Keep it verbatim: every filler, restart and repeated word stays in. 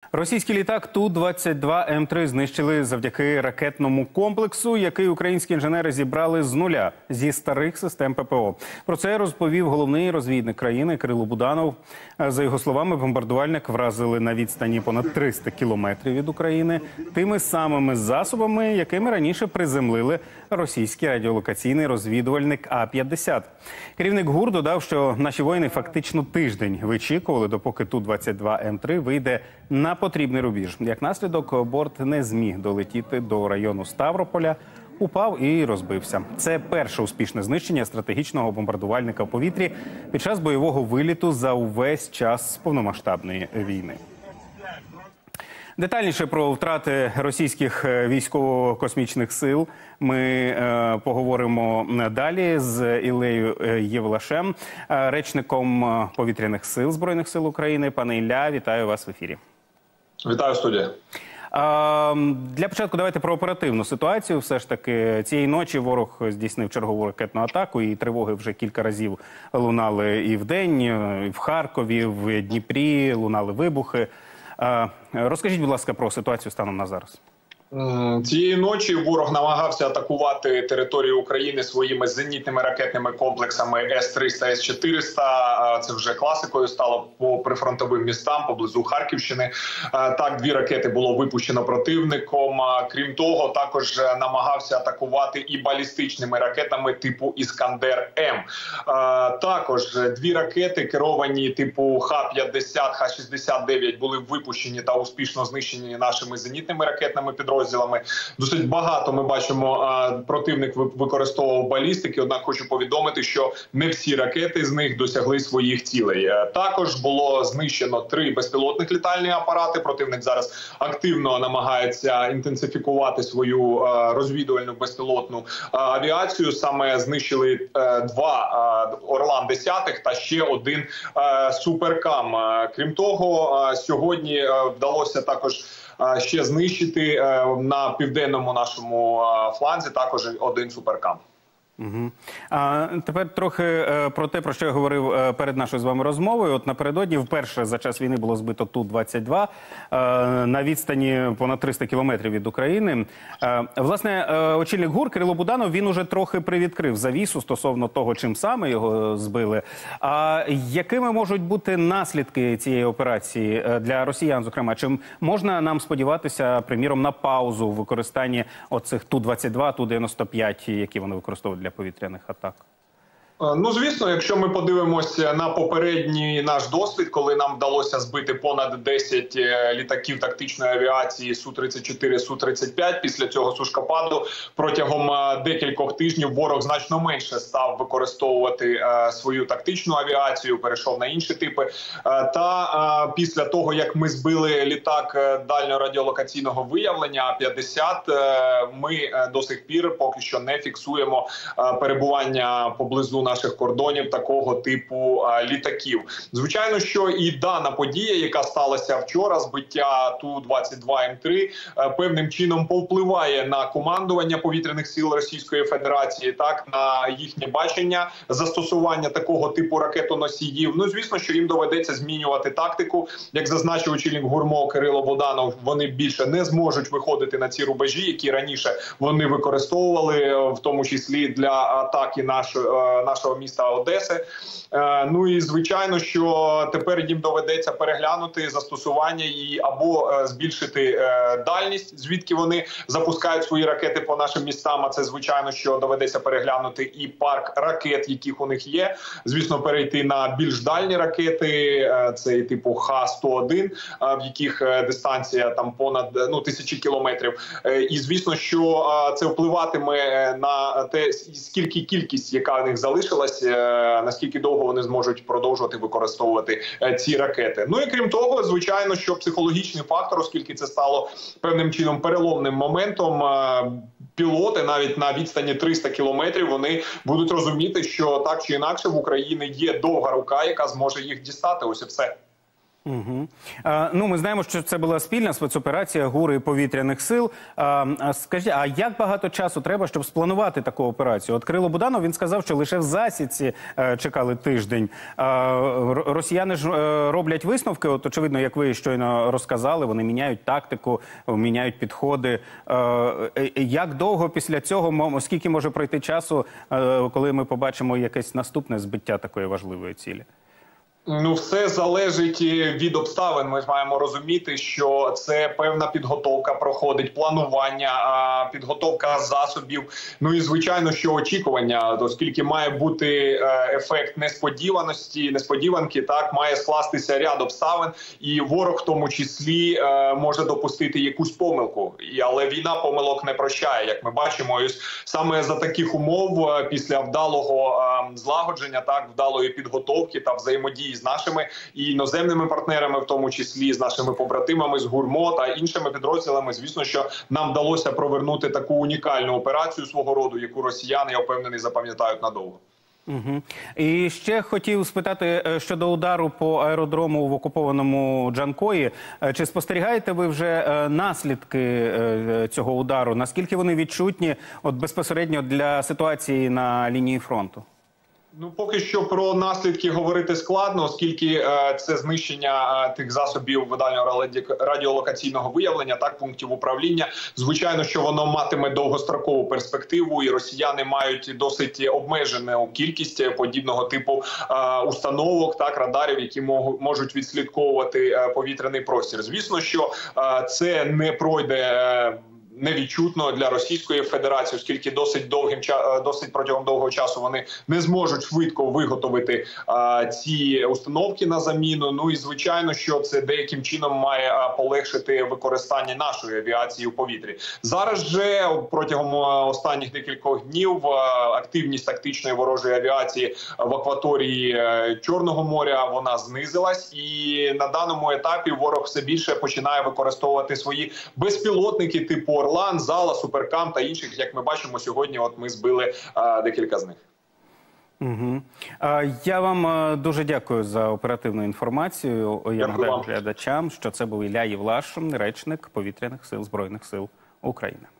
Російський літак Ту двадцять два М три знищили завдяки ракетному комплексу, який українські інженери зібрали з нуля, зі старих систем П П О. Про це розповів головний розвідник країни Кирило Буданов. За його словами, бомбардувальник вразили на відстані понад триста кілометрів від України тими самими засобами, якими раніше приземлили російський радіолокаційний розвідувальник А п'ятдесят. Керівник ГУР додав, що наші воїни фактично тиждень вичікували, допоки Ту двадцять два М три вийде на потрібний рубіж. Як наслідок, борт не зміг долетіти до району Ставрополя, упав і розбився. Це перше успішне знищення стратегічного бомбардувальника в повітрі під час бойового виліту за увесь час повномасштабної війни. Детальніше про втрати російських військово-космічних сил ми е, поговоримо далі з Іллею Євлашем, речником повітряних сил Збройних сил України. Пане Ілля, вітаю вас в ефірі. Вітаю, студія. Для початку давайте про оперативну ситуацію. Все ж таки, цієї ночі ворог здійснив чергову ракетну атаку, і тривоги вже кілька разів лунали і вдень, і в Харкові, і в Дніпрі лунали вибухи. Розкажіть, будь ласка, про ситуацію станом на зараз. Цієї ночі ворог намагався атакувати територію України своїми зенітними ракетними комплексами С триста, С чотириста. Це вже класикою стало по прифронтовим містам поблизу Харківщини. Так, дві ракети було випущено противником. Крім того, також намагався атакувати і балістичними ракетами типу Іскандер-М. Також дві ракети, керовані типу Х п'ятдесят, Х шістдесят дев'ять, були випущені та успішно знищені нашими зенітними ракетними підрозділами. Досить багато ми бачимо, противник використовував балістики, однак хочу повідомити, що не всі ракети з них досягли своїх цілей. Також було знищено три безпілотних літальні апарати. Противник зараз активно намагається інтенсифікувати свою розвідувальну безпілотну авіацію. Саме знищили два Орлан десять та ще один Суперкам. Крім того, сьогодні вдалося також ще знищити на південному нашому фланзі також один Суперкам. Угу. А тепер трохи е, про те, про що я говорив е, перед нашою з вами розмовою. От напередодні вперше за час війни було збито Ту двадцять два е, на відстані понад триста кілометрів від України. Е, власне, е, очільник ГУР Кирило Буданов, він уже трохи привідкрив завісу стосовно того, чим саме його збили. А якими можуть бути наслідки цієї операції для росіян, зокрема? Чим можна нам сподіватися, приміром, на паузу в використанні оцих Ту двадцять два, Ту дев'яносто п'ять, які вони використовують для повітряних атак? Ну, звісно, якщо ми подивимося на попередній наш досвід, коли нам вдалося збити понад десять літаків тактичної авіації Су тридцять чотири, Су тридцять п'ять, після цього сушкопаду протягом декількох тижнів ворог значно менше став використовувати свою тактичну авіацію, перейшов на інші типи. Та після того, як ми збили літак дальнього радіолокаційного виявлення А п'ятдесят, ми до сих пір поки що не фіксуємо перебування поблизу наших кордонів такого типу а, літаків. Звичайно, що і дана подія, яка сталася вчора, збиття Ту двадцять два М три, а, певним чином повпливає на командування повітряних сил Російської Федерації, так, на їхнє бачення застосування такого типу ракетоносіїв. Ну, звісно, що їм доведеться змінювати тактику. Як зазначив очільник ГУРМО Кирило Буданов, вони більше не зможуть виходити на ці рубежі, які раніше вони використовували, в тому числі для атаки нашої нашого міста Одеси. Ну і звичайно, що тепер їм доведеться переглянути застосування і або збільшити дальність, звідки вони запускають свої ракети по нашим містам. А це, звичайно, що доведеться переглянути і парк ракет, яких у них є. Звісно, перейти на більш дальні ракети, це типу Х сто один, в яких дистанція там понад ну, тисячі кілометрів. І, звісно, що це впливатиме на те, скільки кількість, яка в них залишилась, наскільки довго вони зможуть продовжувати використовувати ці ракети. Ну і крім того, звичайно, що психологічний фактор, оскільки це стало певним чином переломним моментом, пілоти навіть на відстані триста кілометрів, вони будуть розуміти, що так чи інакше в Україні є довга рука, яка зможе їх дістати. Ось і все. Угу. А, ну, ми знаємо, що це була спільна спецоперація ГУР і повітряних сил. А, а скажіть, а як багато часу треба, щоб спланувати таку операцію? От Кирило Буданов, він сказав, що лише в засідці е, чекали тиждень. А, росіяни ж е, роблять висновки, от очевидно, як ви щойно розказали, вони міняють тактику, міняють підходи. Е, як довго після цього, скільки може пройти часу, е, коли ми побачимо якесь наступне збиття такої важливої цілі? Ну, все залежить від обставин. Ми маємо розуміти, що це певна підготовка проходить, планування, підготовка засобів. Ну і звичайно, що очікування, оскільки має бути ефект несподіваності, несподіванки, так має скластися ряд обставин, і ворог в тому числі може допустити якусь помилку. Але війна помилок не прощає, як ми бачимо. І саме за таких умов, після вдалого злагодження, так вдалої підготовки та взаємодії з нашими і іноземними партнерами, в тому числі з нашими побратимами з ГУРМО та іншими підрозділами, звісно, що нам вдалося провернути таку унікальну операцію свого роду, яку росіяни, я впевнений, запам'ятають надовго. Угу. І ще хотів спитати щодо удару по аеродрому в окупованому Джанкої. Чи спостерігаєте ви вже наслідки цього удару? Наскільки вони відчутні от безпосередньо для ситуації на лінії фронту? Ну, поки що про наслідки говорити складно, оскільки е, це знищення е, тих засобів видального радіолокаційного виявлення, так, пунктів управління. Звичайно, що воно матиме довгострокову перспективу, і росіяни мають досить обмежену кількість подібного типу е, установок, так, радарів, які можуть відслідковувати е, повітряний простір. Звісно, що е, це не пройде е, невідчутно для Російської Федерації, оскільки досить довгим досить протягом довгого часу вони не зможуть швидко виготовити а, ці установки на заміну. Ну і звичайно, що це деяким чином має а, полегшити використання нашої авіації у повітрі. Зараз же протягом останніх декількох днів а, активність тактичної ворожої авіації в акваторії а, Чорного моря вона знизилась, і на даному етапі ворог все більше починає використовувати свої безпілотники типу Орлан, Зала, Суперкам та інших, як ми бачимо сьогодні, от ми збили а, декілька з них. Угу. А, я вам а, дуже дякую за оперативну інформацію. Я нагадаю глядачам, що це був Ілля Євлаш, речник Повітряних сил Збройних сил України.